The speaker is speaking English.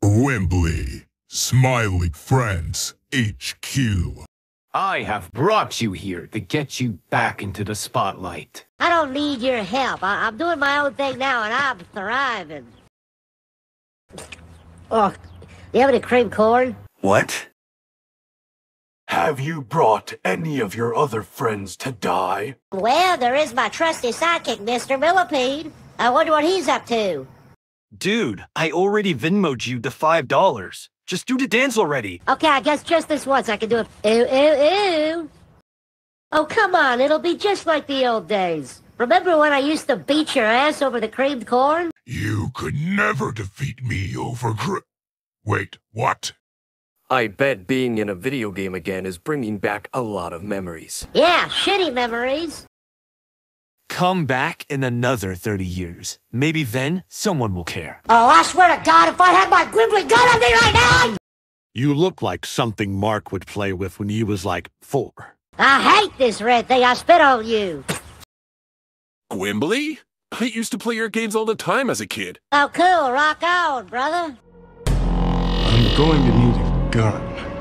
Gwimbly, Smiling Friends, HQ. I have brought you here to get you back into the spotlight. I don't need your help. I'm doing my own thing now, and I'm thriving. Oh, do you have any cream corn? What? Have you brought any of your other friends to die? Well, there is my trusty sidekick, Mr. Millipede. I wonder what he's up to. Dude, I already Venmo'd you the $5. Just do the dance already. Okay, I guess just this once I can do it. Ooh, ooh, ooh. Oh, come on, it'll be just like the old days. Remember when I used to beat your ass over the creamed corn? You could never defeat me over Wait, what? I bet being in a video game again is bringing back a lot of memories. Yeah, shitty memories. Come back in another 30 years. Maybe then someone will care. Oh, I swear to God, if I had my Gwimbly gun on me right now! You look like something Mark would play with when he was like 4. I hate this red thing. I spit on you. Gwimbly? I used to play your games all the time as a kid. Oh, cool. Rock on, brother. I'm going to need a gun.